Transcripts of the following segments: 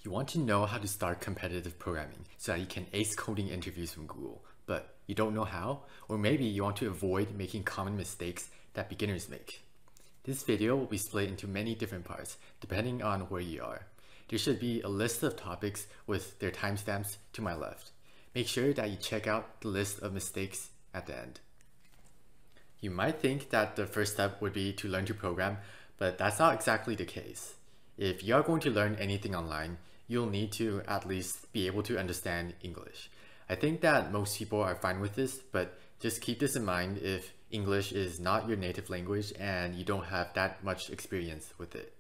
You want to know how to start competitive programming so that you can ace coding interviews from Google, but you don't know how? Or maybe you want to avoid making common mistakes that beginners make. This video will be split into many different parts, depending on where you are. There should be a list of topics with their timestamps to my left. Make sure that you check out the list of mistakes at the end. You might think that the first step would be to learn to program, but that's not exactly the case. If you are going to learn anything online, you'll need to at least be able to understand English. I think that most people are fine with this, but just keep this in mind if English is not your native language and you don't have that much experience with it.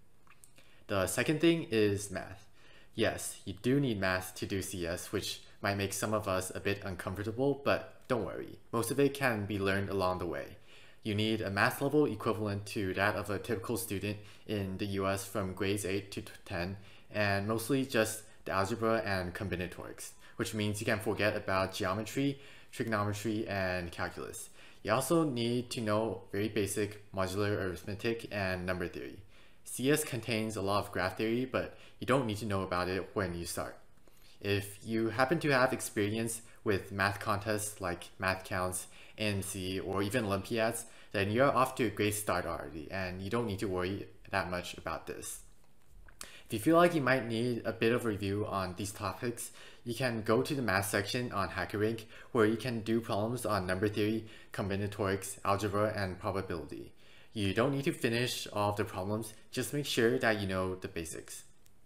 The second thing is math. Yes, you do need math to do CS, which might make some of us a bit uncomfortable, but don't worry, most of it can be learned along the way. You need a math level equivalent to that of a typical student in the US from grades 8 to 10, and mostly just the algebra and combinatorics, which means you can forget about geometry, trigonometry, and calculus. You also need to know very basic modular arithmetic and number theory. CS contains a lot of graph theory, but you don't need to know about it when you start. If you happen to have experience with math contests like math counts, AMC, or even Olympiads, then you're off to a great start already, and you don't need to worry that much about this. If you feel like you might need a bit of review on these topics, you can go to the math section on HackerRank, where you can do problems on number theory, combinatorics, algebra, and probability. You don't need to finish all of the problems, just make sure that you know the basics.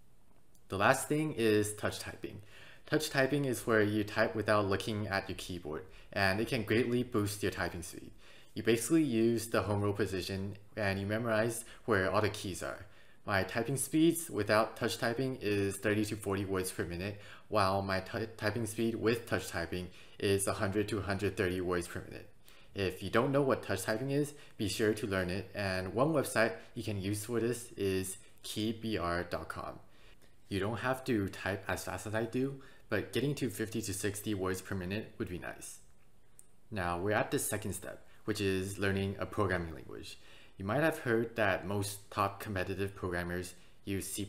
The last thing is touch typing. Touch typing is where you type without looking at your keyboard, and it can greatly boost your typing speed. You basically use the home row position and you memorize where all the keys are. My typing speeds without touch typing is 30 to 40 words per minute, while my typing speed with touch typing is 100 to 130 words per minute. If you don't know what touch typing is, be sure to learn it, and one website you can use for this is keybr.com. You don't have to type as fast as I do, but getting to 50 to 60 words per minute would be nice. Now we're at the second step, which is learning a programming language. You might have heard that most top competitive programmers use C++,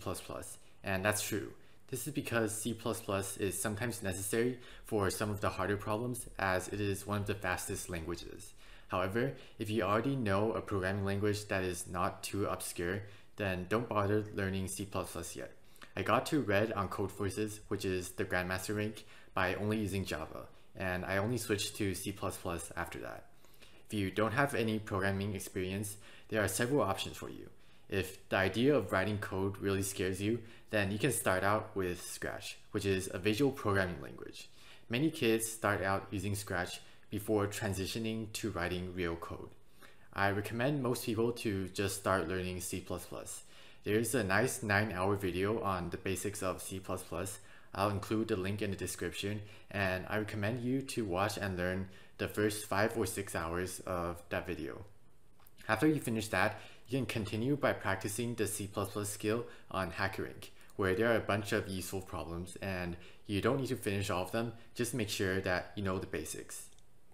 and that's true. This is because C++ is sometimes necessary for some of the harder problems, as it is one of the fastest languages. However, if you already know a programming language that is not too obscure, then don't bother learning C++ yet. I got to Red on Codeforces, which is the Grandmaster rank, by only using Java, and I only switched to C++ after that. If you don't have any programming experience, there are several options for you. If the idea of writing code really scares you, then you can start out with Scratch, which is a visual programming language. Many kids start out using Scratch before transitioning to writing real code. I recommend most people to just start learning C++. There's a nice 9-hour video on the basics of C++. I'll include the link in the description, and I recommend you to watch and learn the first 5 or 6 hours of that video. After you finish that, you can continue by practicing the C++ skill on HackerRank, where there are a bunch of useful problems, and you don't need to finish all of them, just make sure that you know the basics.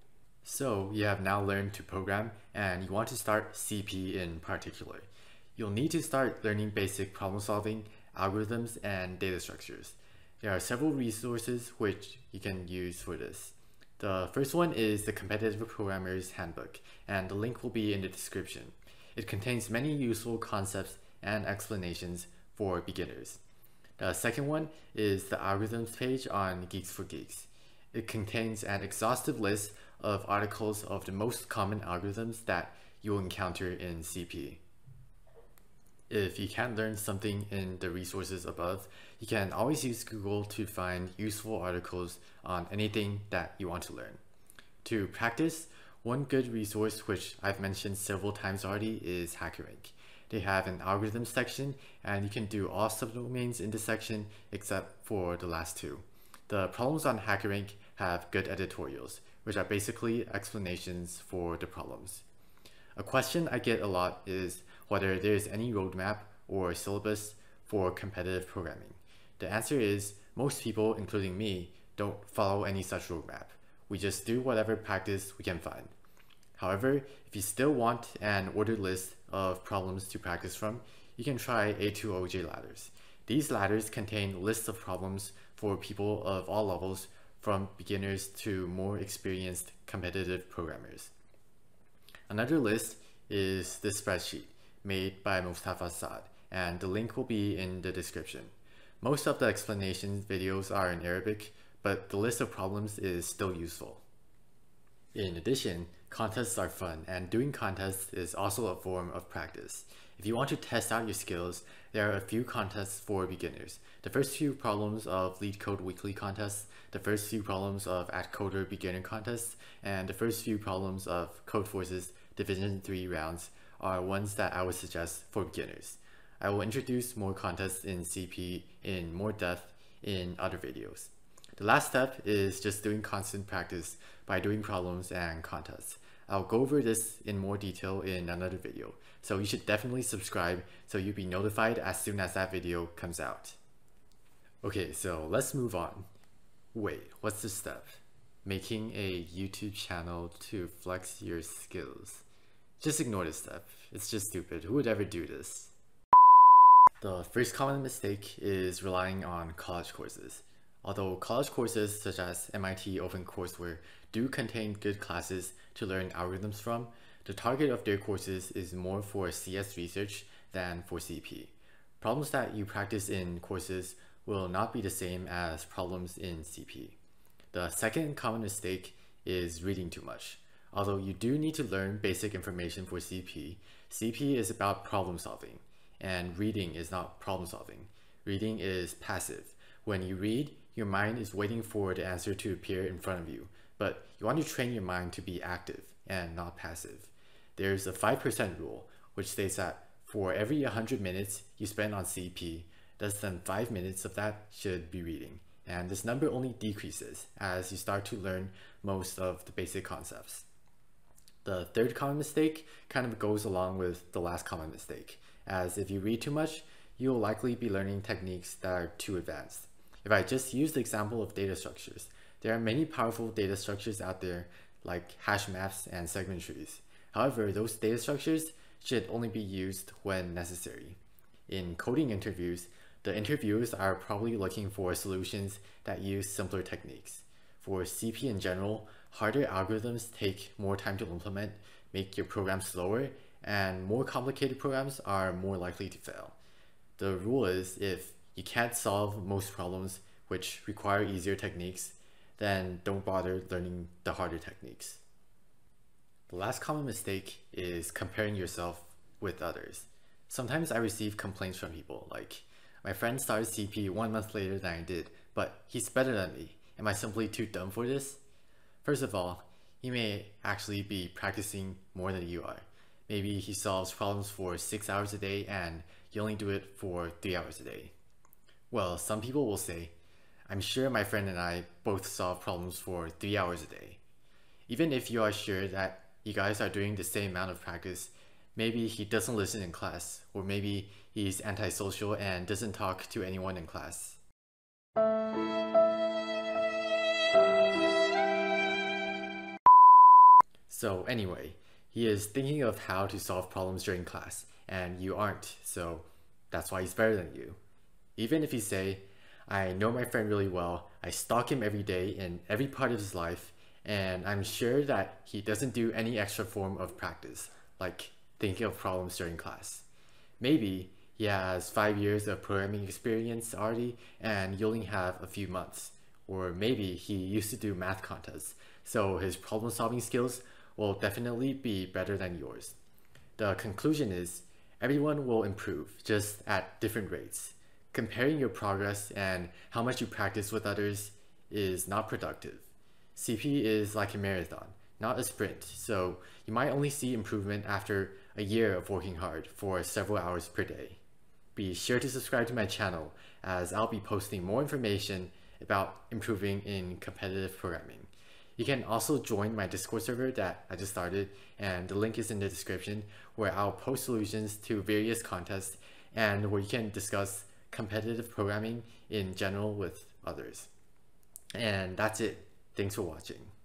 So you have now learned to program, and you want to start CP in particular. You'll need to start learning basic problem solving, algorithms, and data structures. There are several resources which you can use for this. The first one is the Competitive Programmer's Handbook, and the link will be in the description. It contains many useful concepts and explanations for beginners. The second one is the Algorithms page on Geeks for Geeks. It contains an exhaustive list of articles of the most common algorithms that you will encounter in CP. If you can't learn something in the resources above, you can always use Google to find useful articles on anything that you want to learn. To practice, one good resource which I've mentioned several times already is HackerRank. They have an algorithm section, and you can do all subdomains in the section except for the last two. The problems on HackerRank have good editorials, which are basically explanations for the problems. A question I get a lot is whether there is any roadmap or syllabus for competitive programming. The answer is most people, including me, don't follow any such roadmap. We just do whatever practice we can find. However, if you still want an ordered list of problems to practice from, you can try A2OJ ladders. These ladders contain lists of problems for people of all levels, from beginners to more experienced competitive programmers. Another list is this spreadsheet made by Mustafa Saad, and the link will be in the description. Most of the explanation videos are in Arabic, but the list of problems is still useful. In addition, contests are fun, and doing contests is also a form of practice. If you want to test out your skills, there are a few contests for beginners. The first few problems of LeetCode Weekly contests, the first few problems of AtCoder Beginner contests, and the first few problems of Codeforce's Division 3 rounds are ones that I would suggest for beginners. I will introduce more contests in CP in more depth in other videos. The last step is just doing constant practice by doing problems and contests. I'll go over this in more detail in another video, so you should definitely subscribe so you'll be notified as soon as that video comes out. Okay, so let's move on. Wait, what's the step? Making a YouTube channel to flex your skills. Just ignore this step. It's just stupid. Who would ever do this? The first common mistake is relying on college courses. Although college courses such as MIT OpenCourseWare do contain good classes to learn algorithms from, the target of their courses is more for CS research than for CP. Problems that you practice in courses will not be the same as problems in CP. The second common mistake is reading too much. Although you do need to learn basic information for CP, CP is about problem solving, and reading is not problem solving. Reading is passive. When you read, your mind is waiting for the answer to appear in front of you, but you want to train your mind to be active and not passive. There's a 5% rule, which states that for every 100 minutes you spend on CP, less than 5 minutes of that should be reading. And this number only decreases as you start to learn most of the basic concepts. The third common mistake kind of goes along with the last common mistake, as if you read too much, you'll likely be learning techniques that are too advanced. If I just use the example of data structures, there are many powerful data structures out there like hash maps and segment trees. However, those data structures should only be used when necessary. In coding interviews, the interviewers are probably looking for solutions that use simpler techniques. For CP in general, harder algorithms take more time to implement, make your program slower, and more complicated programs are more likely to fail. The rule is, if you can't solve most problems which require easier techniques, then don't bother learning the harder techniques. The last common mistake is comparing yourself with others. Sometimes I receive complaints from people like, my friend started CP 1 month later than I did, but he's better than me. Am I simply too dumb for this? First of all, he may actually be practicing more than you are. Maybe he solves problems for 6 hours a day and you only do it for 3 hours a day. Well, some people will say, I'm sure my friend and I both solve problems for 3 hours a day. Even if you are sure that you guys are doing the same amount of practice, maybe he doesn't listen in class, or maybe he's antisocial and doesn't talk to anyone in class. So anyway, he is thinking of how to solve problems during class, and you aren't, so that's why he's better than you. Even if you say, I know my friend really well, I stalk him every day in every part of his life, and I'm sure that he doesn't do any extra form of practice, like thinking of problems during class. Maybe he has 5 years of programming experience already, and you only have a few months. Or maybe he used to do math contests, so his problem-solving skills will definitely be better than yours. The conclusion is, everyone will improve, just at different rates. Comparing your progress and how much you practice with others is not productive. CP is like a marathon, not a sprint, so you might only see improvement after a year of working hard for several hours per day. Be sure to subscribe to my channel, as I'll be posting more information about improving in competitive programming. You can also join my Discord server that I just started, and the link is in the description, where I'll post solutions to various contests and where you can discuss competitive programming in general with others. And that's it. Thanks for watching.